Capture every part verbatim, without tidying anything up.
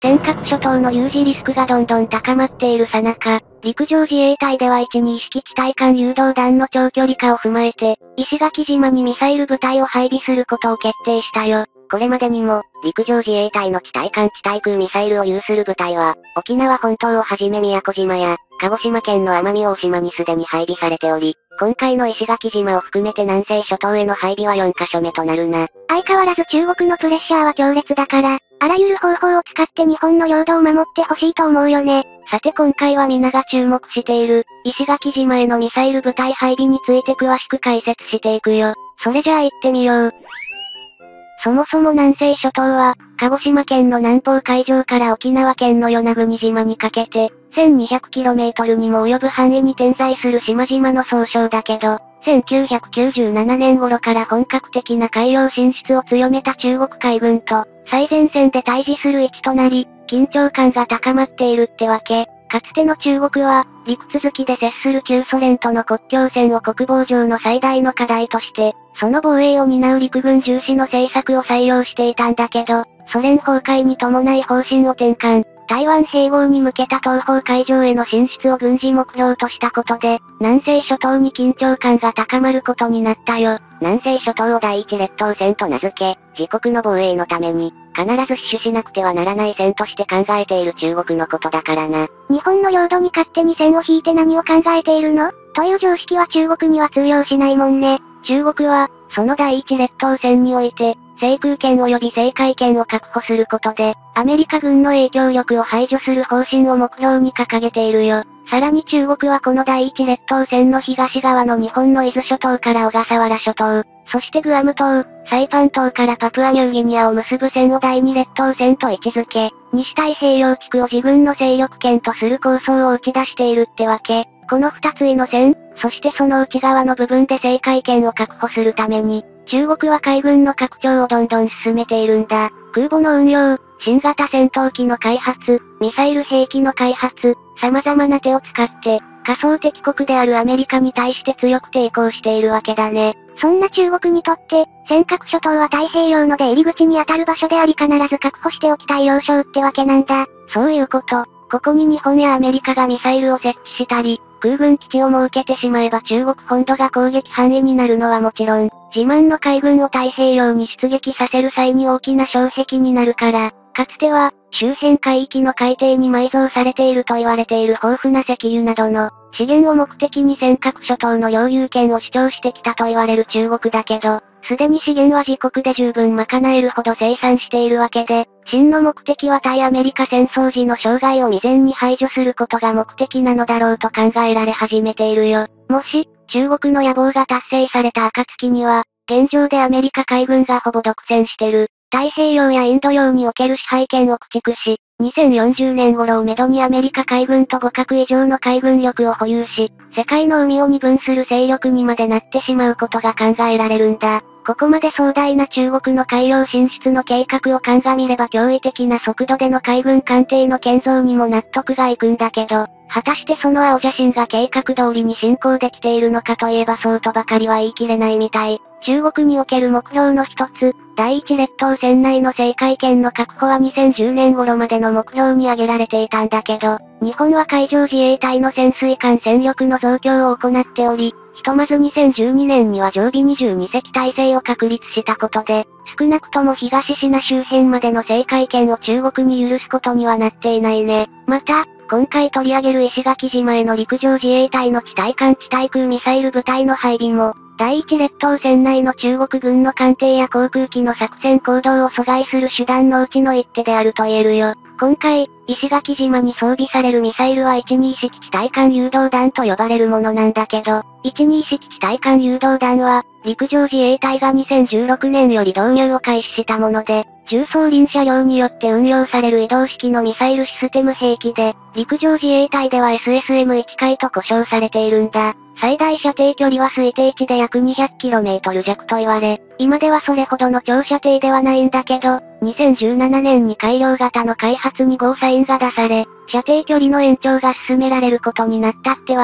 尖閣諸島の有事リスクがどんどん高まっているさなか、陸上自衛隊ではいち、に式地対艦誘導弾の長距離化を踏まえて、石垣島にミサイル部隊を配備することを決定したよ。 これまでにも、陸上自衛隊の地対艦地対空ミサイルを有する部隊は、沖縄本島をはじめ宮古島や、鹿児島県の奄美大島にすでに配備されており、今回の石垣島を含めて南西諸島への配備はよんカ所目となるな。 相変わらず中国のプレッシャーは強烈だから、あらゆる方法を使って日本の領土を守ってほしいと思うよね。 さて今回は皆が注目している、石垣島へのミサイル部隊配備について詳しく解説していくよ。 それじゃあ行ってみよう。 そもそも南西諸島は、鹿児島県の南方海上から沖縄県の与那国島にかけて、せんにひゃくキロメートル にも及ぶ範囲に点在する島々の総称だけど、せんきゅうひゃくきゅうじゅうななねん頃から本格的な海洋進出を強めた中国海軍と、最前線で対峙する位置となり、緊張感が高まっているってわけ。かつての中国は、陸続きで接する旧ソ連との国境線を国防上の最大の課題として、その防衛を担う陸軍重視の政策を採用していたんだけど、ソ連崩壊に伴い方針を転換、台湾併合に向けた東方海上への進出を軍事目標としたことで、南西諸島に緊張感が高まることになったよ。 南西諸島を第一列島線と名付け、自国の防衛のために、必ず死守しなくてはならない線として考えている中国のことだからな。 日本の領土に勝手に線を引いて何を考えているの？という常識は中国には通用しないもんね。 中国は、その第一列島線において、制空権及び制海権を確保することで、アメリカ軍の影響力を排除する方針を目標に掲げているよ。さらに中国はこの第一列島線の東側の日本の伊豆諸島から小笠原諸島、そしてグアム島、サイパン島からパプアニューギニアを結ぶ線を第二列島線と位置づけ、西太平洋地区を自軍の勢力圏とする構想を打ち出しているってわけ。この二つの線、そしてその内側の部分で制海権を確保するために、中国は海軍の拡張をどんどん進めているんだ。空母の運用、新型戦闘機の開発、ミサイル兵器の開発、様々な手を使って、仮想敵国であるアメリカに対して強く抵抗しているわけだね。 そんな中国にとって、尖閣諸島は太平洋の出入り口に当たる場所であり必ず確保しておきたい要衝ってわけなんだ。 そういうこと。ここに日本やアメリカがミサイルを設置したり、空軍基地を設けてしまえば中国本土が攻撃範囲になるのはもちろん、自慢の海軍を太平洋に出撃させる際に大きな障壁になるから、かつては、周辺海域の海底に埋蔵されていると言われている豊富な石油などの、資源を目的に尖閣諸島の領有権を主張してきたと言われる中国だけど、すでに資源は自国で十分賄えるほど生産しているわけで、真の目的は対アメリカ戦争時の障害を未然に排除することが目的なのだろうと考えられ始めているよ。もし、中国の野望が達成された暁には、現状でアメリカ海軍がほぼ独占してる、太平洋やインド洋における支配権を駆逐し、にせんよんじゅうねん頃をめどにアメリカ海軍と互角以上の海軍力を保有し、世界の海を二分する勢力にまでなってしまうことが考えられるんだ。ここまで壮大な中国の海洋進出の計画を鑑みれば驚異的な速度での海軍艦艇の建造にも納得がいくんだけど、果たしてその青写真が計画通りに進行できているのかといえばそうとばかりは言い切れないみたい。中国における目標の一つ、第一列島線内の制海権の確保はにせんじゅうねん頃までの目標に挙げられていたんだけど、日本は海上自衛隊の潜水艦戦力の増強を行っており、ひとまずにせんじゅうにねんには常備にじゅうに隻体制を確立したことで、少なくとも東シナ周辺までの制海権を中国に許すことにはなっていないね。また、今回取り上げる石垣島への陸上自衛隊の地対艦地対空ミサイル部隊の配備も、第一列島線内の中国軍の艦艇や航空機の作戦行動を阻害する手段のうちの一手であると言えるよ。今回、石垣島に装備されるミサイルはいち、に式地対艦誘導弾と呼ばれるものなんだけど、いち、に式地対艦誘導弾は、陸上自衛隊がにせんじゅうろくねんより導入を開始したもので、重装輪車両によって運用される移動式のミサイルシステム兵器で、陸上自衛隊では エスエスエムいち 回と呼称されているんだ。最大射程距離は推定値で約 にひゃくキロメートル 弱と言われ、今ではそれほどの長射程ではないんだけど、にせんじゅうななねんに改良型の開発にゴーサインが出され、射程距離の延長が進められることになったってわけ。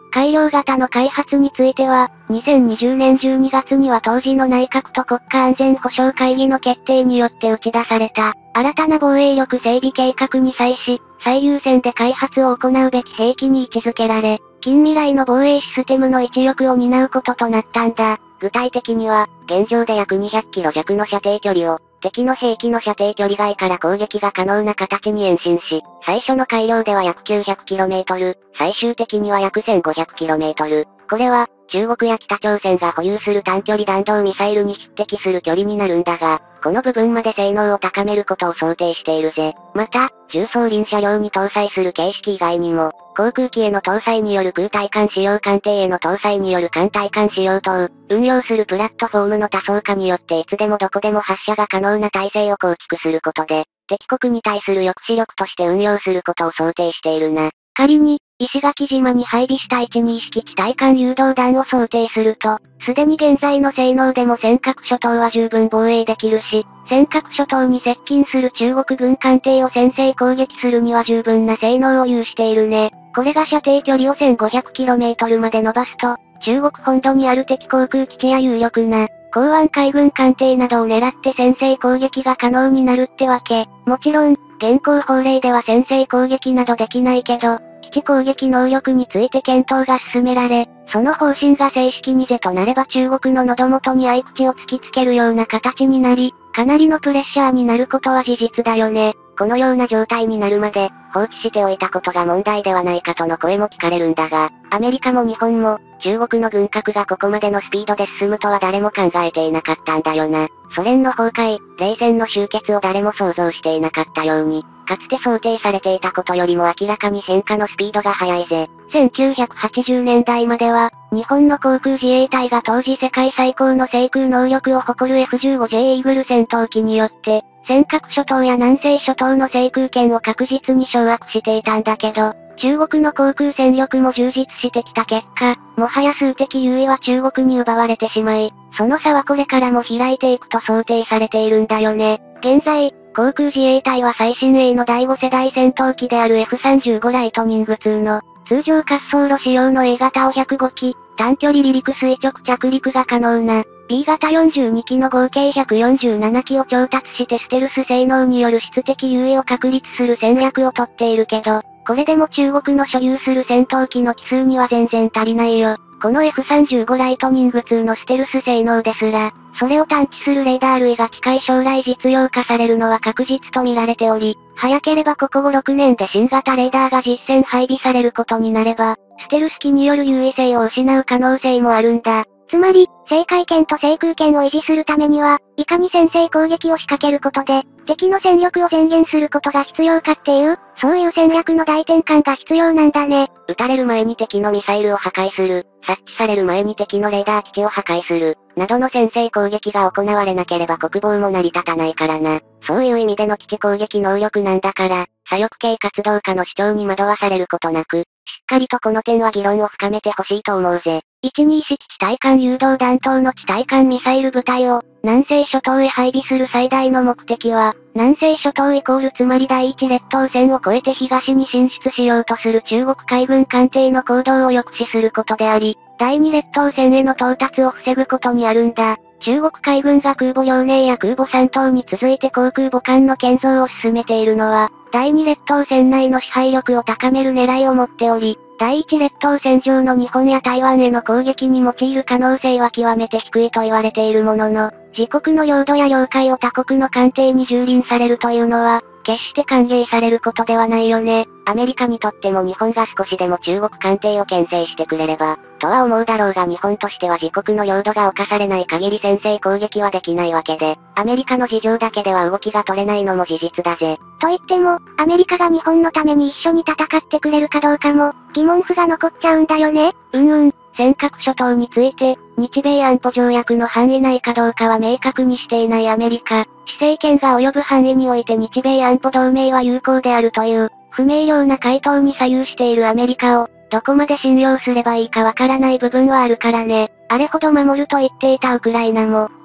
改良型の開発については、にせんにじゅうねんじゅうにがつには当時の内閣と国家安全保障会議の決定によって打ち出された、新たな防衛力整備計画に際し、最優先で開発を行うべき兵器に位置づけられ、近未来の防衛システムの一翼を担うこととなったんだ。 具体的には、現状で約にひゃくキロ弱の射程距離を、敵の兵器の射程距離外から攻撃が可能な形に延伸し、最初の改良では約 きゅうひゃくキロメートル、最終的には約 せんごひゃくキロメートル。これは、中国や北朝鮮が保有する短距離弾道ミサイルに匹敵する距離になるんだが、この部分まで性能を高めることを想定しているぜ。また、重装輪車両に搭載する形式以外にも、航空機への搭載による空対艦使用艦艇への搭載による艦対艦使用等、運用するプラットフォームの多層化によっていつでもどこでも発射が可能な体制を構築することで、敵国に対する抑止力として運用することを想定しているな。 仮に、石垣島に配備したいちに式地対艦誘導弾を想定すると、すでに現在の性能でも尖閣諸島は十分防衛できるし、尖閣諸島に接近する中国軍艦艇を先制攻撃するには十分な性能を有しているね。これが射程距離を せんごひゃくキロメートル まで伸ばすと、中国本土にある敵航空基地や有力な、港湾海軍艦艇などを狙って先制攻撃が可能になるってわけ。もちろん、現行法令では先制攻撃などできないけど、基地攻撃能力について検討が進められ、その方針が正式に是となれば中国の喉元に合口を突きつけるような形になり、かなりのプレッシャーになることは事実だよね。 このような状態になるまで、放置しておいたことが問題ではないかとの声も聞かれるんだが、アメリカも日本も、中国の軍拡がここまでのスピードで進むとは誰も考えていなかったんだよな。ソ連の崩壊、冷戦の終結を誰も想像していなかったように、かつて想定されていたことよりも明らかに変化のスピードが速いぜ。 せんきゅうひゃくはちじゅうねんだいまでは、日本の航空自衛隊が当時世界最高の制空能力を誇る エフじゅうごジェー イーグル戦闘機によって、尖閣諸島や南西諸島の制空権を確実に掌握していたんだけど、中国の航空戦力も充実してきた結果、もはや数的優位は中国に奪われてしまい、その差はこれからも開いていくと想定されているんだよね。現在、航空自衛隊は最新鋭のだいご世代戦闘機である エフさんじゅうご ライトニングツーの、通常滑走路仕様の エー 型をひゃくごき、短距離離陸垂直着陸が可能な、ビー 型よんじゅうにきの合計ひゃくよんじゅうななきを調達してステルス性能による質的優位を確立する戦略をとっているけど、これでも中国の所有する戦闘機の機数には全然足りないよ。この エフさんじゅうご ライトニングツーのステルス性能ですら、それを探知するレーダー類が近い将来実用化されるのは確実と見られており、早ければここご、ろくねんで新型レーダーが実戦配備されることになれば、ステルス機による優位性を失う可能性もあるんだ。つまり、制海権と制空権を維持するためには、いかに先制攻撃を仕掛けることで、敵の戦力を前減することが必要かっていう、そういう戦略の大転換が必要なんだね。 撃たれる前に敵のミサイルを破壊する、察知される前に敵のレーダー基地を破壊する、などの先制攻撃が行われなければ国防も成り立たないからな。そういう意味での基地攻撃能力なんだから、左翼系活動家の主張に惑わされることなく、しっかりとこの点は議論を深めてほしいと思うぜ。 いちに式地対艦誘導弾等の地対艦ミサイル部隊を、南西諸島へ配備する最大の目的は、南西諸島イコールつまり第一列島線を越えて東に進出しようとする中国海軍艦艇の行動を抑止することであり、第二列島線への到達を防ぐことにあるんだ。中国海軍が空母遼寧や空母山東に続いて航空母艦の建造を進めているのは、第二列島線内の支配力を高める狙いを持っており、第一列島線上の日本や台湾への攻撃に用いる可能性は極めて低いと言われているものの、自国の領土や領海を他国の艦艇に蹂躙されるというのは、決して歓迎されることではないよね。 アメリカにとっても日本が少しでも中国艦艇を牽制してくれれば、とは思うだろうが日本としては自国の領土が侵されない限り先制攻撃はできないわけで、アメリカの事情だけでは動きが取れないのも事実だぜ。 と言っても、アメリカが日本のために一緒に戦ってくれるかどうかも、疑問符が残っちゃうんだよね。うんうん、尖閣諸島について、日米安保条約の範囲内かどうかは明確にしていないアメリカ、施政権が及ぶ範囲において日米安保同盟は有効であるという、不明瞭な回答に左右しているアメリカを、どこまで信用すればいいかわからない部分はあるからね。あれほど守ると言っていたウクライナも、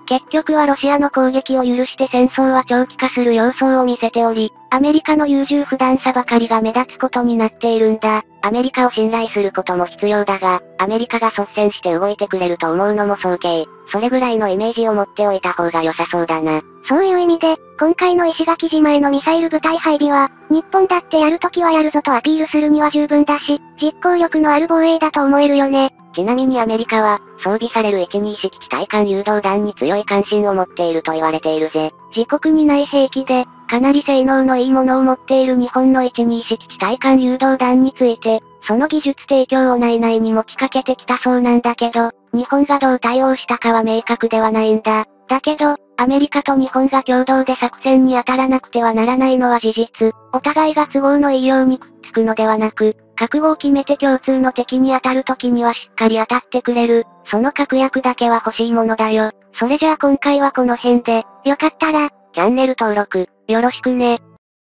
結局はロシアの攻撃を許して戦争は長期化する様相を見せており、アメリカの優柔不断さばかりが目立つことになっているんだ。 アメリカを信頼することも必要だが、アメリカが率先して動いてくれると思うのも早計。それぐらいのイメージを持っておいた方が良さそうだな。 そういう意味で、今回の石垣島へのミサイル部隊配備は、日本だってやるときはやるぞとアピールするには十分だし、実行力のある防衛だと思えるよね。 ちなみにアメリカは、装備されるいちに式地対艦誘導弾に強い関心を持っていると言われているぜ。 自国にない兵器で、かなり性能のいいものを持っている日本のいちに式地対艦誘導弾について、その技術提供を内々に持ちかけてきたそうなんだけど、日本がどう対応したかは明確ではないんだ。だけど、アメリカと日本が共同で作戦に当たらなくてはならないのは事実。お互いが都合のいいようにくっつくのではなく、覚悟を決めて共通の敵に当たる時にはしっかり当たってくれる。その確約だけは欲しいものだよ。それじゃあ今回はこの辺で、よかったら、 チャンネル登録、 よろしくね。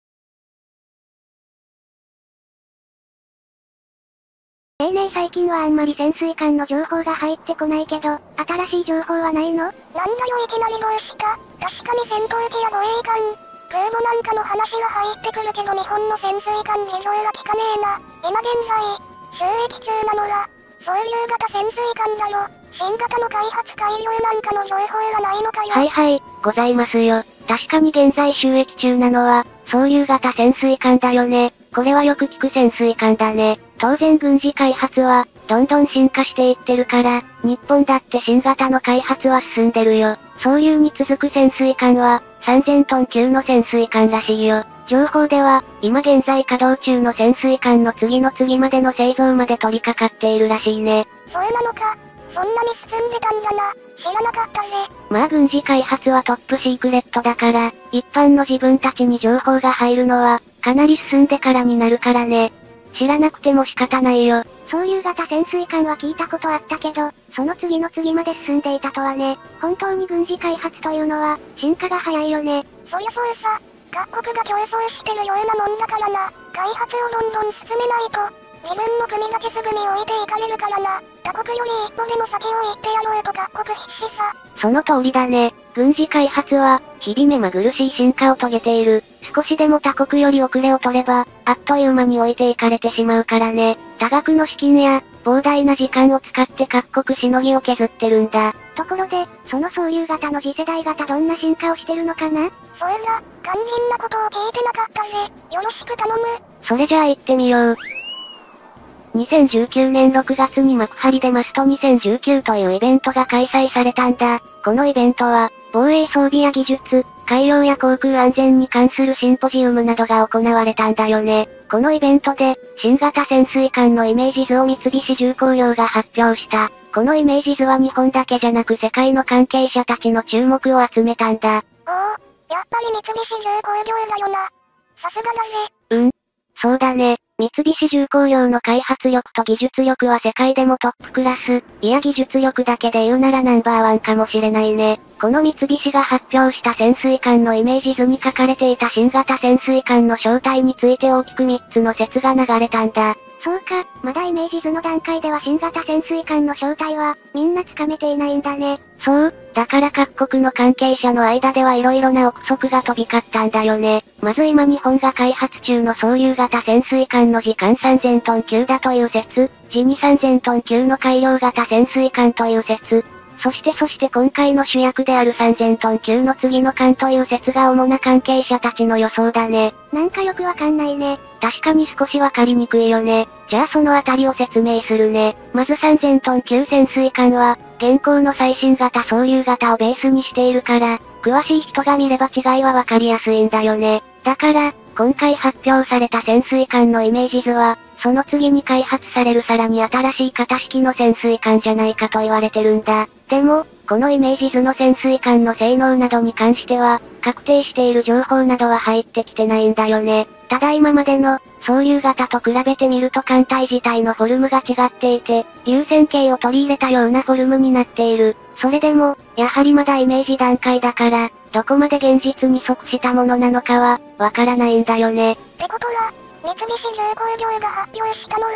えーねえ最近はあんまり潜水艦の情報が入ってこないけど、新しい情報はないの？ なんだよいきなりどうした？確かに戦闘機や護衛艦、空母なんかの話が入ってくるけど日本の潜水艦事情が聞かねえな。今現在、収益中なのら、そういう型潜水艦だよ。新型の開発改良なんかの情報がないのかよ。 はいはい、ございますよ。確かに現在収益中なのは、そういう型潜水艦だよね。これはよく聞く潜水艦だね。当然軍事開発は、どんどん進化していってるから、日本だって新型の開発は進んでるよ。そういうに続く潜水艦は、さんぜんトン級の潜水艦らしいよ。情報では、今現在稼働中の潜水艦の次の次までの製造まで取り掛かっているらしいね。 そうなのか。そんなに進んでたんだな。知らなかったぜ。 まあ軍事開発はトップシークレットだから、一般の自分たちに情報が入るのは、かなり進んでからになるからね。知らなくても仕方ないよ。 そういう型潜水艦は聞いたことあったけど、その次の次まで進んでいたとはね。本当に軍事開発というのは、進化が早いよね。そりゃそうさ。各国が競争してるようなもんだからな。開発をどんどん進めないと、自分の国だけすぐに置いていかれるからな。他国より一歩でも先を行ってやろうと各国必死さ。 その通りだね。軍事開発は、日々目まぐるしい進化を遂げている。少しでも他国より遅れを取れば、あっという間に置いていかれてしまうからね。多額の資金や、膨大な時間を使って各国しのぎを削ってるんだ。 ところで、そのそういう型の次世代型どんな進化をしてるのかな？そうだ、肝心なことを聞いてなかったぜ。よろしく頼む。 それじゃあ行ってみよう。にせんじゅうきゅうねんろくがつに幕張でマストにせんじゅうきゅうというイベントが開催されたんだ。このイベントは、防衛装備や技術、海洋や航空安全に関するシンポジウムなどが行われたんだよね。このイベントで、新型潜水艦のイメージ図を三菱重工業が発表した。このイメージ図は日本だけじゃなく世界の関係者たちの注目を集めたんだ。 おお、やっぱり三菱重工業だよな。さすがだぜ。 うん。そうだね。三菱重工業の開発力と技術力は世界でもトップクラス。いや技術力だけで言うならナンバーワンかもしれないね。この三菱が発表した潜水艦のイメージ図に書かれていた新型潜水艦の正体について大きくみっつの説が流れたんだ。 そうか、まだイメージ図の段階では新型潜水艦の正体は、みんなつかめていないんだね。 そう、だから各国の関係者の間では色々な憶測が飛び交ったんだよね。まず今日本が開発中のそういう型潜水艦の時間さんぜんトン級だという説、時にさんぜんトン級の改良型潜水艦という説、そしてそして今回の主役であるさんぜんトン級の次の艦という説が主な関係者たちの予想だね。 なんかよくわかんないね。 確かに少しわかりにくいよね。じゃあそのあたりを説明するね。まずさんぜんトン級潜水艦は、現行の最新型そういう型をベースにしているから、詳しい人が見れば違いはわかりやすいんだよね。だから、今回発表された潜水艦のイメージ図は、その次に開発されるさらに新しい型式の潜水艦じゃないかと言われてるんだ。でも、このイメージ図の潜水艦の性能などに関しては、確定している情報などは入ってきてないんだよね。ただ今までの、そういう型と比べてみると艦体自体のフォルムが違っていて、流線形を取り入れたようなフォルムになっている。それでも、やはりまだイメージ段階だから、どこまで現実に即したものなのかは、わからないんだよね。 ってことは、三菱重工業が発表したのら、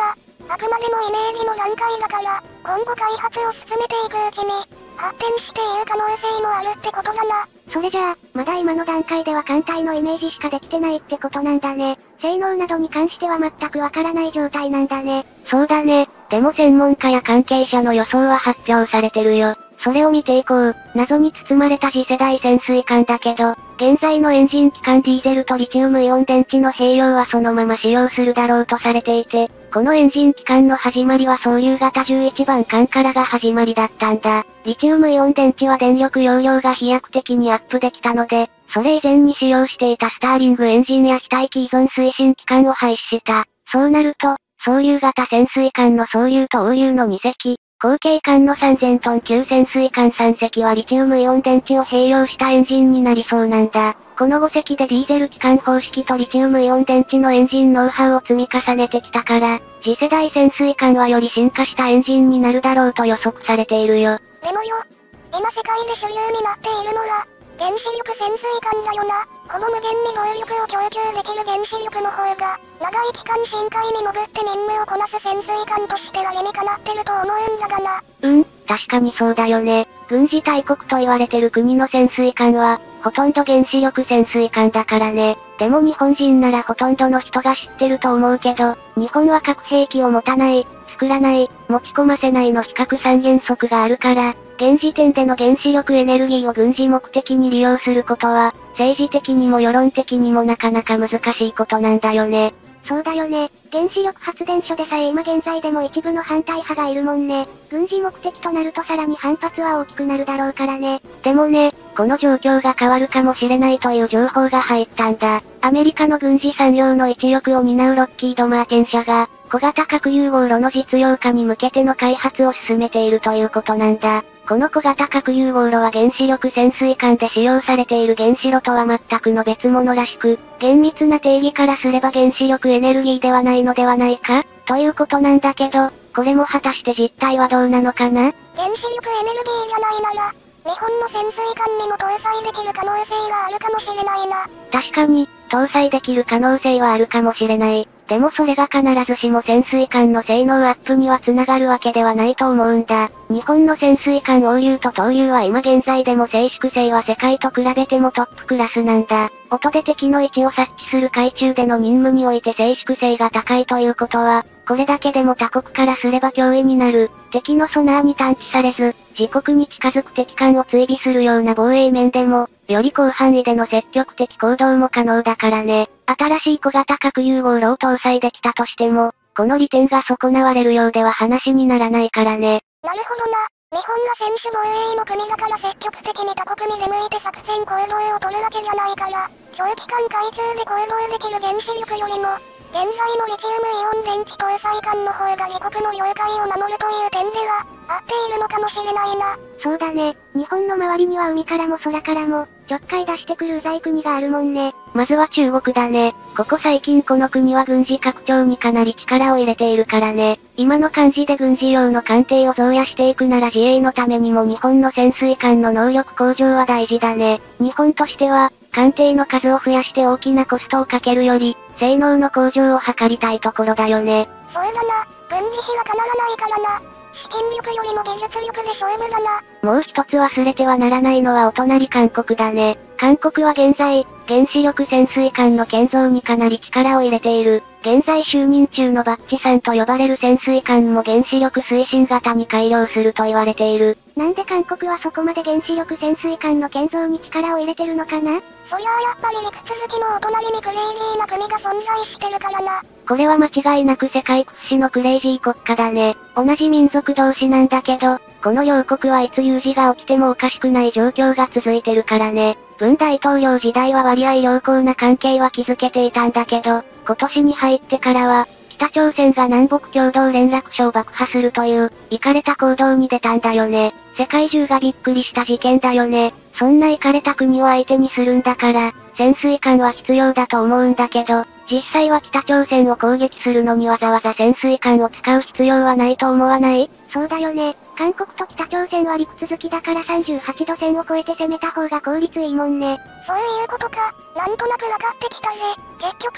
あくまでもイメージの段階だから、今後開発を進めていくうちに、発展している可能性もあるってことだな。 それじゃあ、まだ今の段階では艦隊のイメージしかできてないってことなんだね。性能などに関しては全くわからない状態なんだね。 そうだね。でも専門家や関係者の予想は発表されてるよ。それを見ていこう。謎に包まれた次世代潜水艦だけど、現在のエンジン機関ディーゼルとリチウムイオン電池の併用はそのまま使用するだろうとされていて、このエンジン機関の始まりは総流型じゅういちばん艦からが始まりだったんだ。リチウムイオン電池は電力容量が飛躍的にアップできたので、それ以前に使用していたスターリングエンジンや非待機依存推進機関を廃止した。そうなると、総流型潜水艦の総流と応流のにせき、後継艦のさんぜんトン級潜水艦さんせきはリチウムイオン電池を併用したエンジンになりそうなんだ。このごせきでディーゼル機関方式とリチウムイオン電池のエンジンノウハウを積み重ねてきたから、次世代潜水艦はより進化したエンジンになるだろうと予測されているよ。 でもよ、今世界で主流になっているのは、原子力潜水艦だよな。この無限に動力を供給できる原子力の方が、長い期間深海に潜って任務をこなす潜水艦としては理にかなってると思うんだがな。 うん、確かにそうだよね。軍事大国と言われてる国の潜水艦は、ほとんど原子力潜水艦だからね。でも日本人ならほとんどの人が知ってると思うけど、日本は核兵器を持たない、作らない、持ち込ませないの非核三原則があるから、現時点での原子力エネルギーを軍事目的に利用することは、政治的にも世論的にもなかなか難しいことなんだよね。 そうだよね。原子力発電所でさえ今現在でも一部の反対派がいるもんね。軍事目的となるとさらに反発は大きくなるだろうからね。 でもね、この状況が変わるかもしれないという情報が入ったんだ。アメリカの軍事産業の一翼を担うロッキード・マーテン社が、小型核融合炉の実用化に向けての開発を進めているということなんだ。この小型核融合炉は原子力潜水艦で使用されている原子炉とは全くの別物らしく、厳密な定義からすれば原子力エネルギーではないのではないかということなんだけど、これも果たして実態はどうなのかな？ 原子力エネルギーじゃないなら、日本の潜水艦にも搭載できる可能性があるかもしれないな。 確かに、搭載できる可能性はあるかもしれない。でもそれが必ずしも潜水艦の性能アップには繋がるわけではないと思うんだ。日本の潜水艦応流と投流は今現在でも静粛性は世界と比べてもトップクラスなんだ。音で敵の位置を察知する海中での任務において静粛性が高いということは、これだけでも他国からすれば脅威になる。敵のソナーに探知されず、自国に近づく敵艦を追尾するような防衛面でも、より広範囲での積極的行動も可能だからね。新しい小型核融合炉を搭載できたとしても、この利点が損なわれるようでは話にならないからね。 なるほどな。日本が専守防衛の国だから積極的に他国に出向いて作戦行動を取るわけじゃないから、長期間海中で行動できる原子力よりも、現在のリチウムイオン電池搭載艦の方が自国の領海を守るという点では、合っているのかもしれないな。 そうだね。日本の周りには海からも空からも、ちょっかい出してくるうざい国があるもんね。 まずは中国だね。ここ最近この国は軍事拡張にかなり力を入れているからね。今の感じで軍事用の艦艇を増やしていくなら自衛のためにも日本の潜水艦の能力向上は大事だね。日本としては、艦艇の数を増やして大きなコストをかけるより、性能の向上を図りたいところだよね。 そうだな。軍事費はかならないからな。資金力よりも技術力で勝負だな。 もう一つ忘れてはならないのはお隣韓国だね。韓国は現在、原子力潜水艦の建造にかなり力を入れている。現在就任中のバッチさんと呼ばれる潜水艦も原子力推進型に改良すると言われている。 なんで韓国はそこまで原子力潜水艦の建造に力を入れてるのかな？ そりゃあやっぱり陸続きのお隣にクレイジーな国が存在してるからな。 これは間違いなく世界屈指のクレイジー国家だね。同じ民族同士なんだけど、この両国はいつ有事が起きてもおかしくない状況が続いてるからね。文大統領時代は割合良好な関係は築けていたんだけど、今年に入ってからは、北朝鮮が南北共同連絡所を爆破するという、イカれた行動に出たんだよね。世界中がびっくりした事件だよね。そんなイカれた国を相手にするんだから、潜水艦は必要だと思うんだけど、実際は北朝鮮を攻撃するのにわざわざ潜水艦を使う必要はないと思わない？ そうだよね。韓国と北朝鮮は陸続きだからさんじゅうはちど線を越えて攻めた方が効率いいもんね。 そういうことか。なんとなくわかってきたぜ。結局、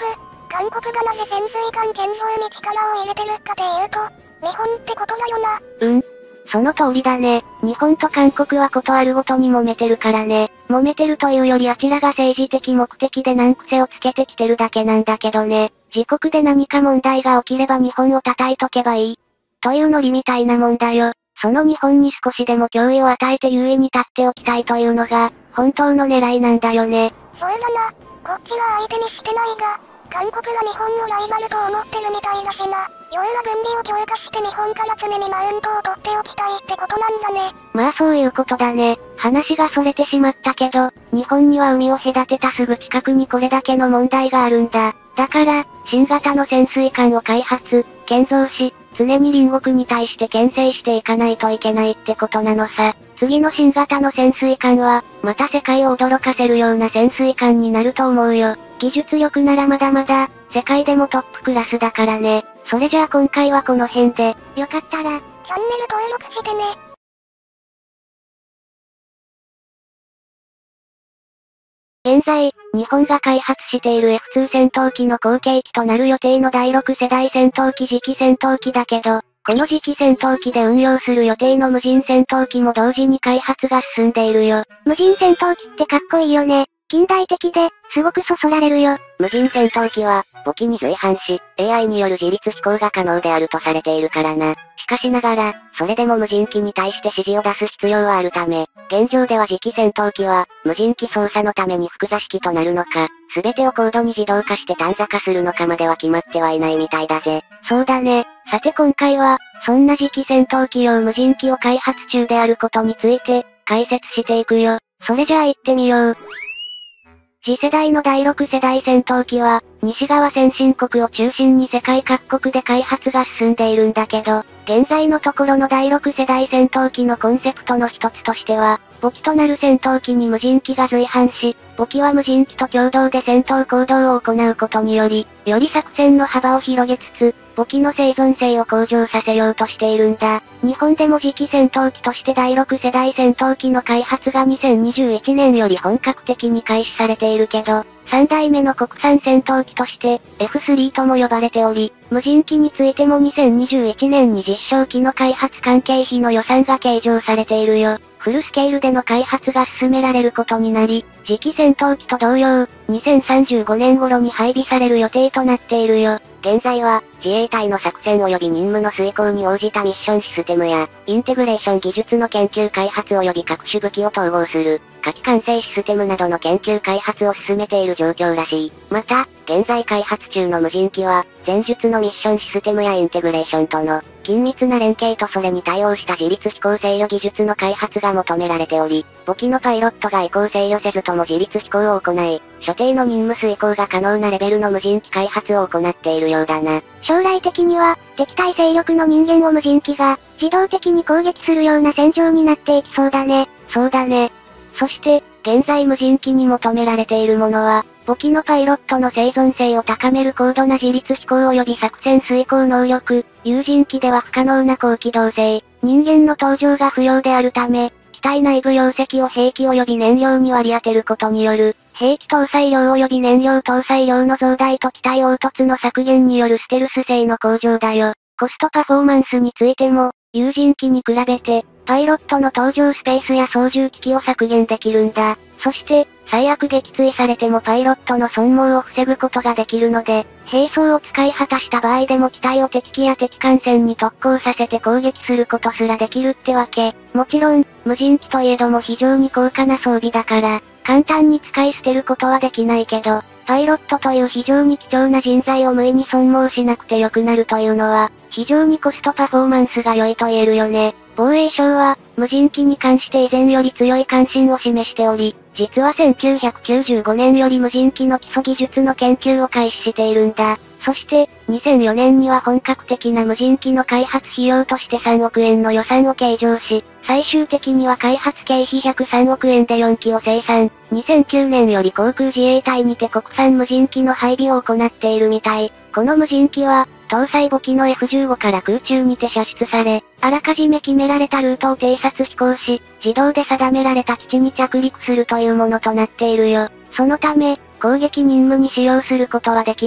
韓国がなぜ潜水艦建造に力を入れてるかで言うと、日本ってことだよな。 うん。その通りだね。日本と韓国はことあるごとに揉めてるからね。揉めてるというよりあちらが政治的目的で難癖をつけてきてるだけなんだけどね。自国で何か問題が起きれば日本を叩いとけばいい。というノリみたいなもんだよ。その日本に少しでも脅威を与えて優位に立っておきたいというのが、本当の狙いなんだよね。 そうだな。こっちは相手にしてないが、韓国が日本のライバルと思ってるみたいだしな。要は軍備を強化して日本から常にマウントを取っておきたいってことなんだね。 まあそういうことだね。話が逸れてしまったけど、日本には海を隔てたすぐ近くにこれだけの問題があるんだ。だから、新型の潜水艦を開発、建造し、常に隣国に対して牽制していかないといけないってことなのさ。次の新型の潜水艦は、また世界を驚かせるような潜水艦になると思うよ。技術力ならまだまだ、世界でもトップクラスだからね。それじゃあ今回はこの辺で、 よかったら、チャンネル登録してね。 現在、日本が開発している エフツー 戦闘機の後継機となる予定のだいろく世代戦闘機次期戦闘機だけど、この次期戦闘機で運用する予定の無人戦闘機も同時に開発が進んでいるよ。 無人戦闘機ってかっこいいよね。近代的で、すごくそそられるよ。 無人戦闘機は、母機に随伴し、エーアイ による自律飛行が可能であるとされているからな。しかしながら、それでも無人機に対して指示を出す必要はあるため、現状では次期戦闘機は、無人機操作のために複座式となるのか、すべてを高度に自動化して単座化するのかまでは決まってはいないみたいだぜ。 そうだね。さて今回は、そんな次期戦闘機用無人機を開発中であることについて、解説していくよ。それじゃあ行ってみよう。次世代のだいろく世代戦闘機は、西側先進国を中心に世界各国で開発が進んでいるんだけど、現在のところのだいろく世代戦闘機のコンセプトの一つとしては、母機となる戦闘機に無人機が随伴し、母機は無人機と共同で戦闘行動を行うことにより、より作戦の幅を広げつつ、母機の生存性を向上させようとしているんだ。日本でも次期戦闘機としてだいろく世代戦闘機の開発がにせんにじゅういちねんより本格的に開始されているけど、さんだいめの国産戦闘機として、エフスリー とも呼ばれており、無人機についてもにせんにじゅういちねんに実証機の開発関係費の予算が計上されているよ。フルスケールでの開発が進められることになり、次期戦闘機と同様、にせんさんじゅうごねん頃に配備される予定となっているよ。 現在は、自衛隊の作戦及び任務の遂行に応じたミッションシステムや、インテグレーション技術の研究開発及び各種武器を統合する、火器管制システムなどの研究開発を進めている状況らしい。また、現在開発中の無人機は、前述のミッションシステムやインテグレーションとの、緊密な連携とそれに対応した自律飛行制御技術の開発が求められており、母機のパイロットが移行制御せずとも自律飛行を行い、所定の任務遂行が可能なレベルの無人機開発を行っているようだな。 将来的には、敵対勢力の人間を無人機が、自動的に攻撃するような戦場になっていきそうだね。 そうだね。そして、現在無人機に求められているものは、母機のパイロットの生存性を高める高度な自律飛行及び作戦遂行能力、有人機では不可能な高機動性、人間の登場が不要であるため、機体内部容積を兵器及び燃料に割り当てることによる、兵器搭載量及び燃料搭載量の増大と機体凹凸の削減によるステルス性の向上だよ。コストパフォーマンスについても、有人機に比べて、パイロットの搭乗スペースや操縦機器を削減できるんだ。そして、最悪撃墜されてもパイロットの損耗を防ぐことができるので、兵装を使い果たした場合でも機体を敵機や敵艦船に特攻させて攻撃することすらできるってわけ。もちろん、無人機といえども非常に高価な装備だから、簡単に使い捨てることはできないけど、パイロットという非常に貴重な人材を無意に損耗しなくてよくなるというのは、非常にコストパフォーマンスが良いと言えるよね。防衛省は、無人機に関して以前より強い関心を示しており、実はせんきゅうひゃくきゅうじゅうごねんより無人機の基礎技術の研究を開始しているんだ。そして、にせんよねんには本格的な無人機の開発費用としてさんおくえんの予算を計上し、最終的には開発経費ひゃくさんおくえんでよんきを生産。にせんきゅうねんより航空自衛隊にて国産無人機の配備を行っているみたい。この無人機は、搭載母機の エフじゅうご から空中にて射出され、あらかじめ決められたルートを偵察飛行し、自動で定められた基地に着陸するというものとなっているよ。そのため、攻撃任務に使用することはできず、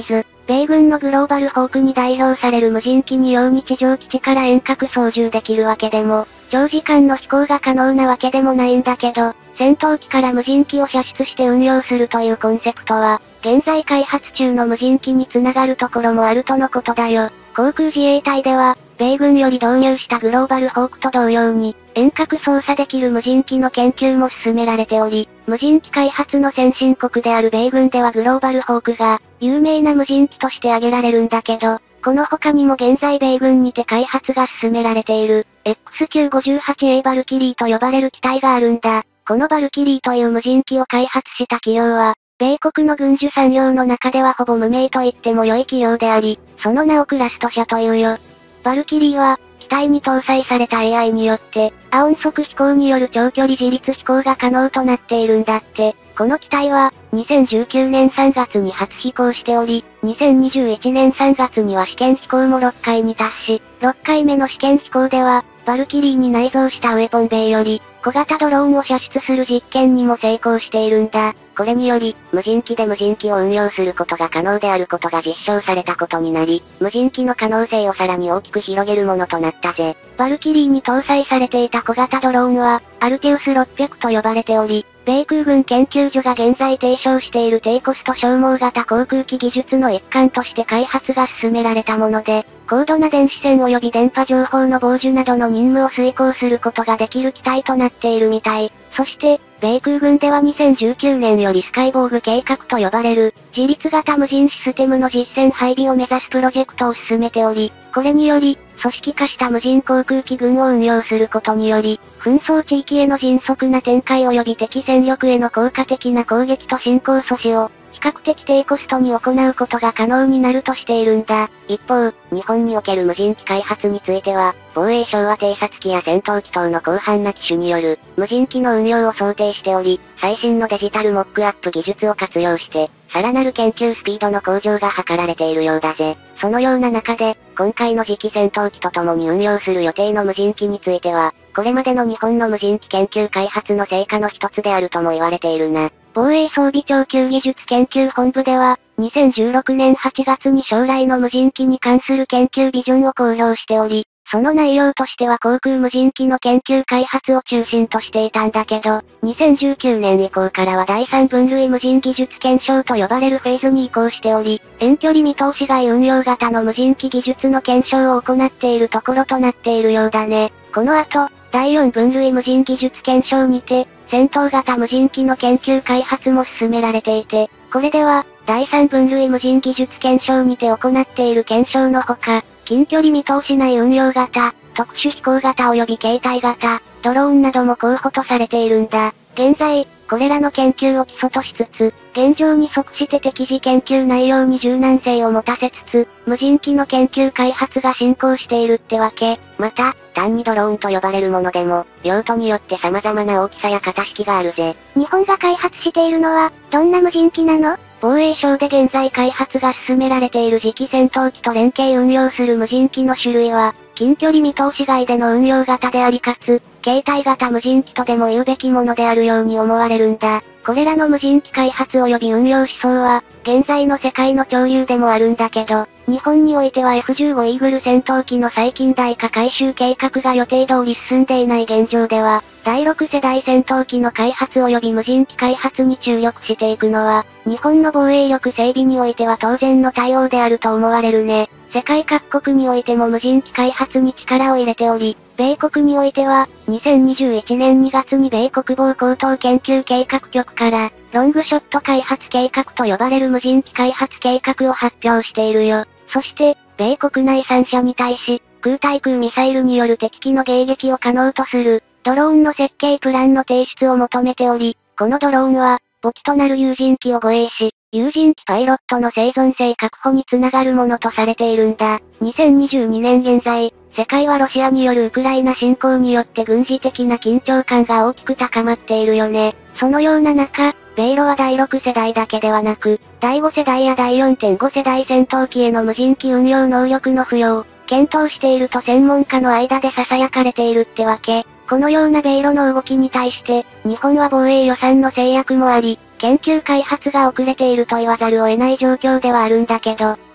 米軍のグローバルホークに代表される無人機によう日常基地から遠隔操縦できるわけでも、長時間の飛行が可能なわけでもないんだけど、戦闘機から無人機を射出して運用するというコンセプトは、現在開発中の無人機につながるところもあるとのことだよ。航空自衛隊では、米軍より導入したグローバルホークと同様に、遠隔操作できる無人機の研究も進められており、無人機開発の先進国である米軍ではグローバルホークが、有名な無人機として挙げられるんだけど、この他にも現在米軍にて開発が進められている、エックスきゅうごはちエー バルキリーと呼ばれる機体があるんだ。このバルキリーという無人機を開発した企業は、米国の軍需産業の中ではほぼ無名と言っても良い企業であり、その名をクラスト社というよ。バルキリーは、機体に搭載された エーアイ によって、亜音速飛行による長距離自立飛行が可能となっているんだって。この機体は、にせんじゅうきゅうねんさんがつに初飛行しており、にせんにじゅういちねんさんがつには試験飛行もろっかいに達し、ろっかいめの試験飛行では、バルキリーに内蔵したウェポンベイより、小型ドローンを射出する実験にも成功しているんだ。 これにより、無人機で無人機を運用することが可能であることが実証されたことになり、無人機の可能性をさらに大きく広げるものとなったぜ。 バルキリーに搭載されていた小型ドローンは、アルティウスろっぴゃくと呼ばれており、米空軍研究所が現在提唱している低コスト消耗型航空機技術の一環として開発が進められたもので、高度な電子線及び電波情報の傍受などの任務を遂行することができる機体となっているみたい。そして、米空軍ではにせんじゅうきゅうねんよりスカイボーグ計画と呼ばれる、自立型無人システムの実戦配備を目指すプロジェクトを進めており、これにより、組織化した無人航空機群を運用することにより、紛争地域への迅速な展開及び敵戦力への効果的な攻撃と進行阻止を、比較的低コストに行うことが可能になるとしているんだ。 一方、日本における無人機開発については、防衛省は偵察機や戦闘機等の広範な機種による、無人機の運用を想定しており、最新のデジタルモックアップ技術を活用して、さらなる研究スピードの向上が図られているようだぜ。そのような中で、今回の次期戦闘機と共に運用する予定の無人機については、これまでの日本の無人機研究開発の成果の一つであるとも言われているな。 防衛装備長級技術研究本部では、にせんじゅうろくねんはちがつに将来の無人機に関する研究ビジョンを公表しており、その内容としては航空無人機の研究開発を中心としていたんだけど、にせんじゅうきゅうねん以降からはだいさん分類無人技術検証と呼ばれるフェーズに移行しており、遠距離見通し外運用型の無人機技術の検証を行っているところとなっているようだね。この後、だいよん分類無人技術検証にて、戦闘型無人機の研究開発も進められていて、これでは、だいさん分類無人技術検証にて行っている検証のほか、近距離見通し内運用型、特殊飛行型及び携帯型、ドローンなども候補とされているんだ。現在、これらの研究を基礎としつつ、現状に即して適時研究内容に柔軟性を持たせつつ、無人機の研究開発が進行しているってわけ。 また、単にドローンと呼ばれるものでも、用途によって様々な大きさや型式があるぜ。 日本が開発しているのは、どんな無人機なの？ 防衛省で現在開発が進められている次期戦闘機と連携運用する無人機の種類は、近距離見通し外での運用型でありかつ、携帯型無人機とでも言うべきものであるように思われるんだ。これらの無人機開発及び運用思想は、現在の世界の潮流でもあるんだけど、日本においては エフじゅうご イーグル戦闘機の最近代化改修計画が予定通り進んでいない現状では、だいろく世代戦闘機の開発及び無人機開発に注力していくのは、日本の防衛力整備においては当然の対応であると思われるね。世界各国においても無人機開発に力を入れており、米国においては、にせんにじゅういちねんにがつに米国防高等研究計画局から、ロングショット開発計画と呼ばれる無人機開発計画を発表しているよ。そして、米国内さん社に対し、空対空ミサイルによる敵機の迎撃を可能とする、ドローンの設計プランの提出を求めており、このドローンは、母機となる有人機を護衛し、有人機パイロットの生存性確保につながるものとされているんだ。にせんにじゅうにねん現在、世界はロシアによるウクライナ侵攻によって軍事的な緊張感が大きく高まっているよね。そのような中、米ロはだいろく世代だけではなく、だいご世代やだい よんてんご 世代戦闘機への無人機運用能力の付与を検討していると専門家の間で囁かれているってわけ。このような米ロの動きに対して、日本は防衛予算の制約もあり、研究開発が遅れていると言わざるを得ない状況ではあるんだけど、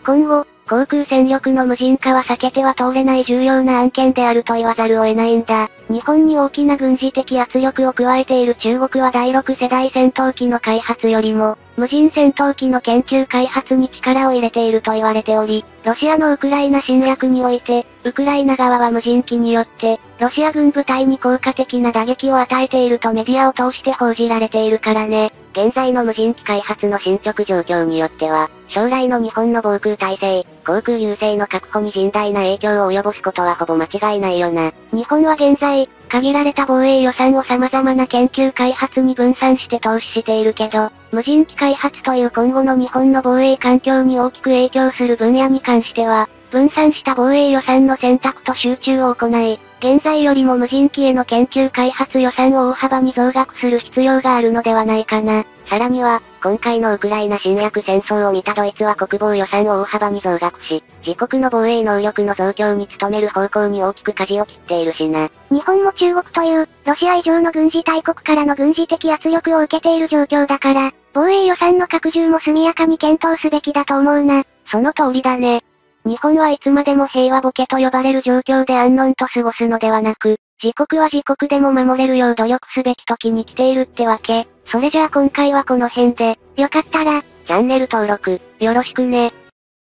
今後、航空戦力の無人化は避けては通れない重要な案件であると言わざるを得ないんだ。日本に大きな軍事的圧力を加えている中国はだいろく世代戦闘機の開発よりも、無人戦闘機の研究開発に力を入れていると言われており、ロシアのウクライナ侵略において、ウクライナ側は無人機によって、ロシア軍部隊に効果的な打撃を与えているとメディアを通して報じられているからね。 現在の無人機開発の進捗状況によっては、将来の日本の防空体制、航空優勢の確保に甚大な影響を及ぼすことはほぼ間違いないよな。 日本は現在、限られた防衛予算を様々な研究開発に分散して投資しているけど、無人機開発という今後の日本の防衛環境に大きく影響する分野に関しては、分散した防衛予算の選択と集中を行い、現在よりも無人機への研究開発予算を大幅に増額する必要があるのではないかな。 さらには、今回のウクライナ侵略戦争を見たドイツは国防予算を大幅に増額し、自国の防衛能力の増強に努める方向に大きく舵を切っているしな。 日本も中国という、ロシア以上の軍事大国からの軍事的圧力を受けている状況だから、防衛予算の拡充も速やかに検討すべきだと思うな。 その通りだね。日本はいつまでも平和ボケと呼ばれる状況で安穏と過ごすのではなく、自国は自国でも守れるよう努力すべき時に来ているってわけ。それじゃあ今回はこの辺で、 よかったら、 チャンネル登録、 よろしくね。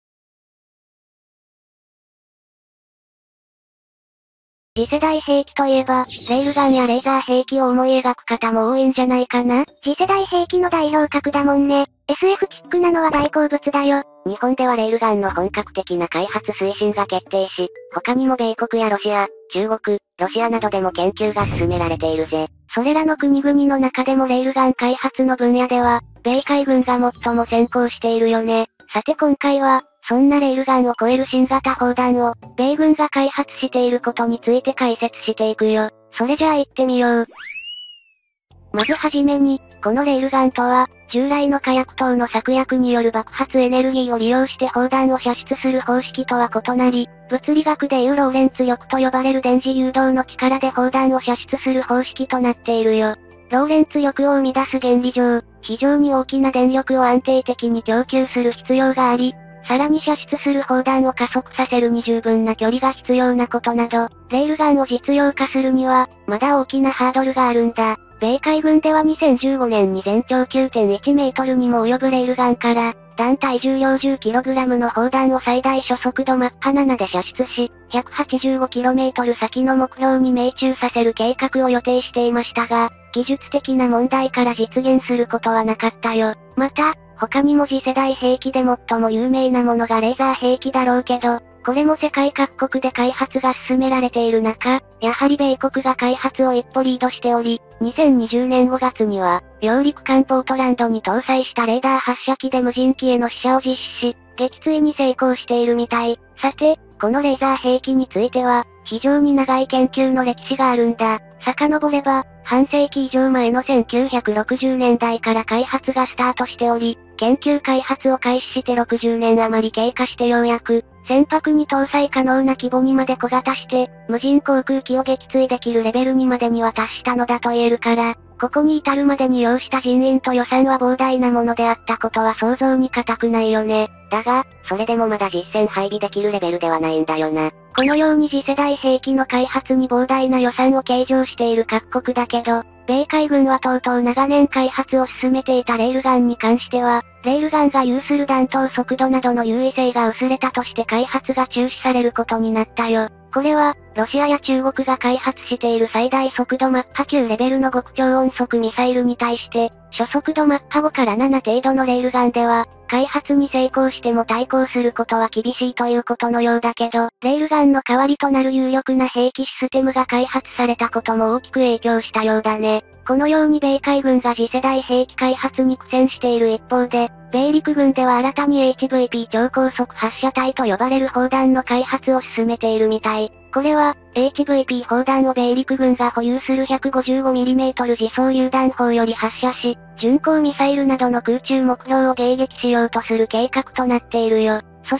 次世代兵器といえば、レールガンやレーザー兵器を思い描く方も多いんじゃないかな。 次世代兵器の代表格だもんね。エスエフ チックなのは大好物だよ。 日本ではレールガンの本格的な開発推進が決定し、他にも米国やロシア、中国、ロシアなどでも研究が進められているぜ。 それらの国々の中でもレールガン開発の分野では、米海軍が最も先行しているよね。さて今回は、そんなレールガンを超える新型砲弾を、米軍が開発していることについて解説していくよ。それじゃあ行ってみよう。まずはじめに、このレールガンとは、従来の火薬等の策薬による爆発エネルギーを利用して砲弾を射出する方式とは異なり、物理学でいうローレンツ力と呼ばれる電磁誘導の力で砲弾を射出する方式となっているよ。ローレンツ力を生み出す原理上、非常に大きな電力を安定的に供給する必要があり、さらに射出する砲弾を加速させるに十分な距離が必要なことなど、レールガンを実用化するには、まだ大きなハードルがあるんだ。米海軍ではにせんじゅうごねんに全長 きゅうてんいちメートルにも及ぶレールガンから、弾体重量 じゅっキログラム の砲弾を最大初速度マッハななで射出し、ひゃくはちじゅうごキロメートル先の目標に命中させる計画を予定していましたが、技術的な問題から実現することはなかったよ。また、他にも次世代兵器で最も有名なものがレーザー兵器だろうけど、これも世界各国で開発が進められている中、やはり米国が開発を一歩リードしており、にせんにじゅうねんごがつには、揚陸艦ポートランドに搭載したレーダー発射機で無人機への試射を実施し、撃墜に成功しているみたい。さて、このレーザー兵器については、非常に長い研究の歴史があるんだ。遡れば、半世紀以上前のせんきゅうひゃくろくじゅうねんだいから開発がスタートしており、研究開発を開始してろくじゅうねん余り経過してようやく、船舶に搭載可能な規模にまで小型して、無人航空機を撃墜できるレベルにまでには達したのだと言えるから、ここに至るまでに要した人員と予算は膨大なものであったことは想像に難くないよね。 だが、それでもまだ実戦配備できるレベルではないんだよな。 このように次世代兵器の開発に膨大な予算を計上している各国だけど、米海軍はとうとう長年開発を進めていたレールガンに関しては、レールガンが有する弾頭速度などの優位性が薄れたとして開発が中止されることになったよ。これは、ロシアや中国が開発している最大速度マッハきゅうレベルの極超音速ミサイルに対して、初速度マッハごからなな程度のレールガンでは、開発に成功しても対抗することは厳しいということのようだけど、レールガンの代わりとなる有力な兵器システムが開発されたことも大きく影響したようだね。このように米海軍が次世代兵器開発に苦戦している一方で、米陸軍では新たに エイチブイピー 超高速発射体と呼ばれる砲弾の開発を進めているみたい。これは、エイチブイピー 砲弾を米陸軍が保有する ひゃくごじゅうごミリメートル 自走榴弾砲より発射し、巡航ミサイルなどの空中目標を迎撃しようとする計画となっているよ。そして、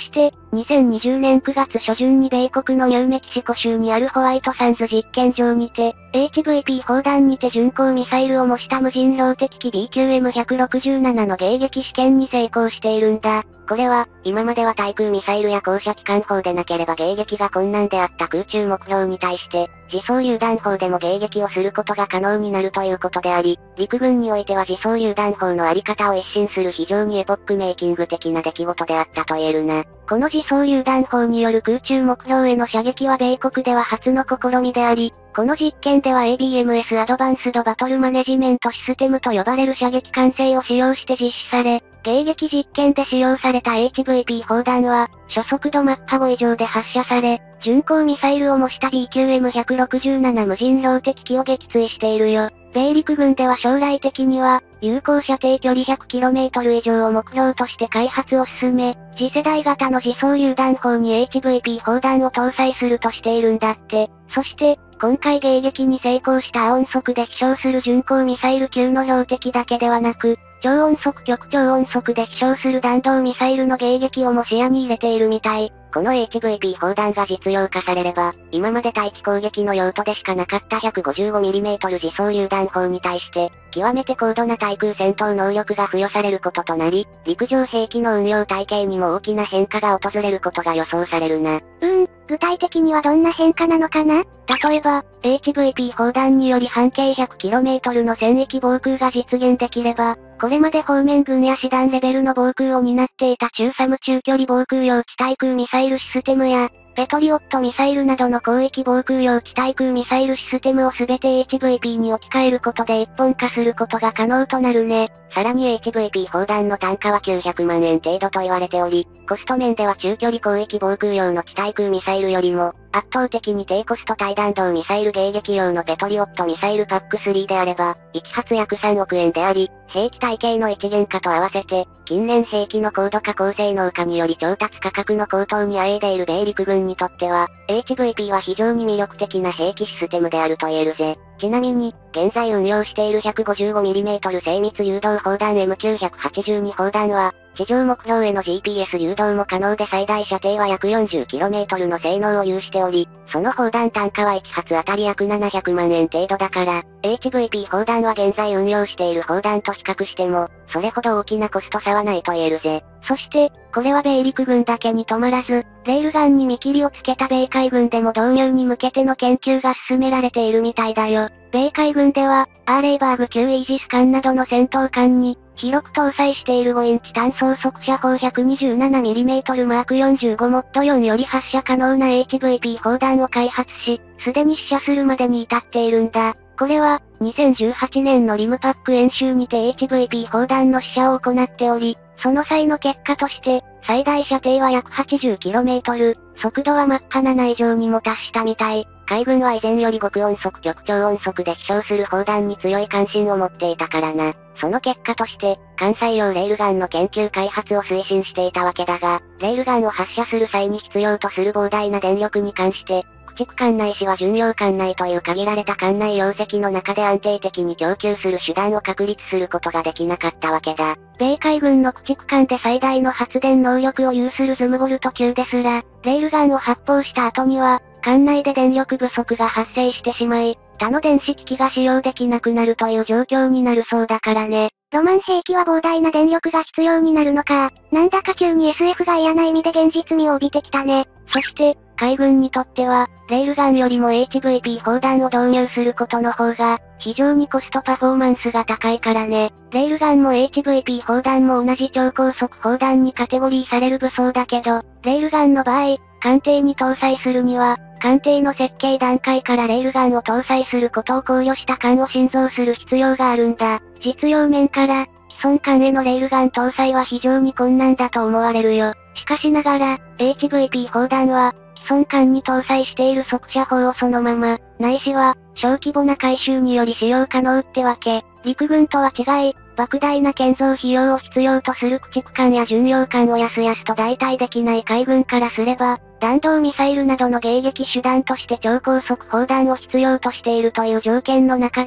にせんにじゅうねんくがつ初旬に米国のニューメキシコ州にあるホワイトサンズ実験場にて、エイチブイピー 砲弾にて巡航ミサイルを模した無人標的機 ビーキューエムひゃくろくじゅうなな の迎撃試験に成功しているんだ。 これは、今までは対空ミサイルや高射機関砲でなければ迎撃が困難であった空中目標に対して、自走榴弾砲でも迎撃をすることが可能になるということであり、陸軍においては自走榴弾砲のあり方を一新する非常にエポックメイキング的な出来事であったと言えるな。 この自走榴弾砲による空中目標への射撃は米国では初の試みであり、この実験では エービーエムエス アドバンスドバトルマネジメントシステムと呼ばれる射撃管制を使用して実施され、迎撃実験で使用された エイチブイピー 砲弾は、初速度マッハご以上で発射され、巡航ミサイルを模した ビーキューエムひゃくろくじゅうなな 無人標的機を撃墜しているよ。米陸軍では将来的には、有効射程距離 ひゃくキロメートル 以上を目標として開発を進め、次世代型の自走榴弾砲に エイチブイピー 砲弾を搭載するとしているんだって。そして、今回迎撃に成功した亜音速で飛翔する巡航ミサイル級の標的だけではなく、超音速極超音速で飛翔する弾道ミサイルの迎撃をも視野に入れているみたい。 この エイチブイピー 砲弾が実用化されれば、今まで対地攻撃の用途でしかなかった ひゃくごじゅうごミリメートル 自走榴弾砲に対して、極めて高度な対空戦闘能力が付与されることとなり、陸上兵器の運用体系にも大きな変化が訪れることが予想されるな。 うーん、具体的にはどんな変化なのかな？ 例えば、エイチブイピー 砲弾により半径 ひゃくキロメートル の戦域防空が実現できれば、これまで方面軍や師団レベルの防空を担っていた中サム中距離防空用地対空ミサイルシステムや、ペトリオットミサイルなどの広域防空用地対空ミサイルシステムをすべて エイチブイピー に置き換えることで一本化することが可能となるね。 さらに エイチブイピー 砲弾の単価はきゅうひゃくまんえん程度と言われており、コスト面では中距離広域防空用の地対空ミサイルよりも、圧倒的に低コスト対弾道ミサイル迎撃用のペトリオットミサイルパックスリーであれば、いち発約さんおくえんであり、兵器体系の一元化と合わせて、近年兵器の高度化高性能化により調達価格の高騰にあえいでいる米陸軍にとっては、エイチブイピー は非常に魅力的な兵器システムであると言えるぜ。ちなみに、現在運用している ひゃくごじゅうごミリメートル 精密誘導砲弾 エムきゅうひゃくはちじゅうに 砲弾は、地上目標への ジーピーエス 誘導も可能で最大射程は約 よんじゅうキロメートル の性能を有しており、その砲弾単価はいち発あたり約ななひゃくまんえん程度だから、エイチブイピー 砲弾は現在運用している砲弾と比較しても、それほど大きなコスト差はないと言えるぜ。 そして、これは米陸軍だけに止まらず、レールガンに見切りをつけた米海軍でも導入に向けての研究が進められているみたいだよ。米海軍では、アーレイバーグ級イージス艦などの戦闘艦に、広く搭載しているごインチ単装速射砲 ひゃくにじゅうななミリメートル マークよんじゅうごモッドよんより発射可能な エイチブイピー 砲弾を開発し、すでに試射するまでに至っているんだ。これは、にせんじゅうはちねんのリムパック演習にて エイチブイピー 砲弾の試射を行っており、その際の結果として、最大射程は約 はちじゅうキロメートル、速度はマッハなな以上にも達したみたい。 海軍は以前より極音速極超音速で飛翔する砲弾に強い関心を持っていたからな。その結果として、艦載用レールガンの研究開発を推進していたわけだが、レールガンを発射する際に必要とする膨大な電力に関して、駆逐艦内しは巡洋艦内という限られた艦内容積の中で安定的に供給する手段を確立することができなかったわけだ。 米海軍の駆逐艦で最大の発電能力を有するズムボルト級ですら、レールガンを発砲した後には、艦内で電力不足が発生してしまい、他の電子機器が使用できなくなるという状況になるそうだからね。 ロマン兵器は膨大な電力が必要になるのか。なんだか急に エスエフ が嫌な意味で現実味を帯びてきたね。 そして、海軍にとっては、レールガンよりも エイチブイピー 砲弾を導入することの方が、非常にコストパフォーマンスが高いからね。レールガンも エイチブイピー 砲弾も同じ超高速砲弾にカテゴリーされる武装だけど、レールガンの場合、艦艇に搭載するには、艦艇の設計段階からレールガンを搭載することを考慮した艦を新造する必要があるんだ。実用面から、既存艦へのレールガン搭載は非常に困難だと思われるよ。しかしながら、エイチブイピー 砲弾は、既存艦に搭載している速射砲をそのまま、ないしは、小規模な改修により使用可能ってわけ。陸軍とは違い、莫大な建造費用を必要とする駆逐艦や巡洋艦をやすやすと代替できない海軍からすれば、弾道ミサイルなどの迎撃手段として超高速砲弾を必要としているという条件の中で、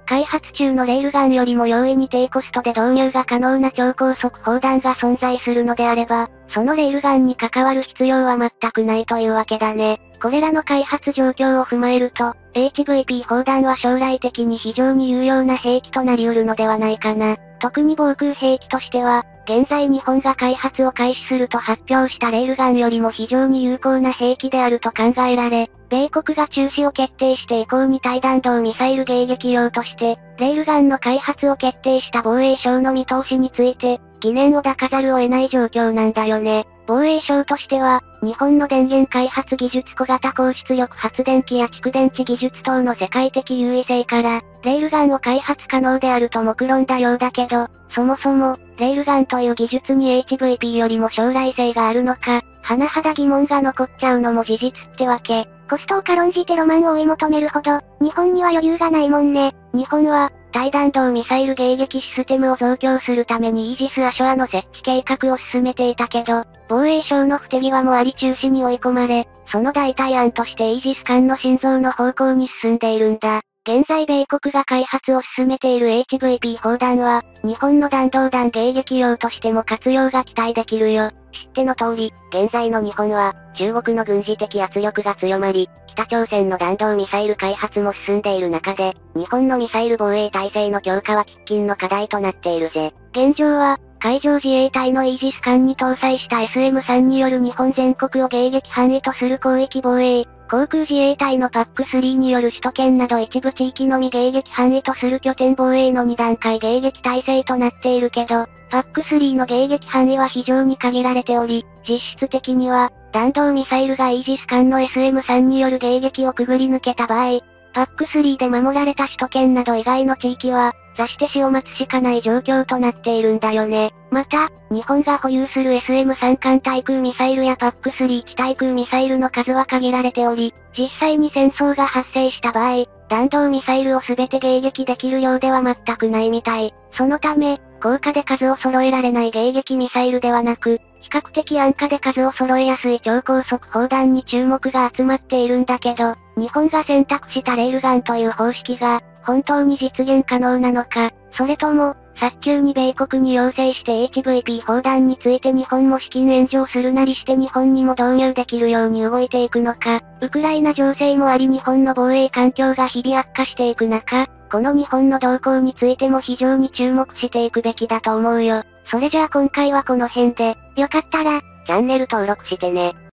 開発中のレールガンよりも容易に低コストで導入が可能な超高速砲弾が存在するのであれば、そのレールガンに関わる必要は全くないというわけだね。これらの開発状況を踏まえると、エイチブイピー 砲弾は将来的に非常に有用な兵器となり得るのではないかな。特に防空兵器としては、現在日本が開発を開始すると発表したレールガンよりも非常に有効な兵器であると考えられ、米国が中止を決定して以降に対弾道ミサイル迎撃用として、レールガンの開発を決定した防衛省の見通しについて、疑念を抱かざるを得ない状況なんだよね。防衛省としては、日本の電源開発技術小型高出力発電機や蓄電池技術等の世界的優位性から、レールガンを開発可能であると目論んだようだけど、そもそも、レールガンという技術に エイチブイピー よりも将来性があるのか、甚だ疑問が残っちゃうのも事実ってわけ。 コストを軽んじてロマンを追い求めるほど、日本には余裕がないもんね。 日本は、対弾道ミサイル迎撃システムを増強するためにイージス・アショアの設置計画を進めていたけど、防衛省の不手際もあり中止に追い込まれ、その代替案としてイージス艦の新造の方向に進んでいるんだ。現在米国が開発を進めている エイチブイピー 砲弾は、日本の弾道弾迎撃用としても活用が期待できるよ。 知っての通り、現在の日本は、中国の軍事的圧力が強まり、北朝鮮の弾道ミサイル開発も進んでいる中で、日本のミサイル防衛体制の強化は喫緊の課題となっているぜ。 現状は、海上自衛隊のイージス艦に搭載した エスエムスリー による日本全国を迎撃範囲とする広域防衛、航空自衛隊の パックスリー による首都圏など一部地域のみ迎撃範囲とする拠点防衛のに段階迎撃体制となっているけど、パックスリー の迎撃範囲は非常に限られており、実質的には、弾道ミサイルがイージス艦の エスエムスリー による迎撃をくぐり抜けた場合、パックスリー で守られた首都圏など以外の地域は、座して死を待つしかない状況となっているんだよね。また、日本が保有する エスエムスリー 艦対空ミサイルやパックスリー地対空ミサイルの数は限られており、実際に戦争が発生した場合、弾道ミサイルを全て迎撃できるようでは全くないみたい。そのため、高価で数を揃えられない迎撃ミサイルではなく、比較的安価で数を揃えやすい超高速砲弾に注目が集まっているんだけど、日本が選択したレールガンという方式が、本当に実現可能なのか、それとも、早急に米国に要請して エイチブイピー 砲弾について日本も資金援助するなりして日本にも導入できるように動いていくのか、ウクライナ情勢もあり日本の防衛環境が日々悪化していく中、この日本の動向についても非常に注目していくべきだと思うよ。それじゃあ今回はこの辺で、よかったら、 チャンネル登録してね。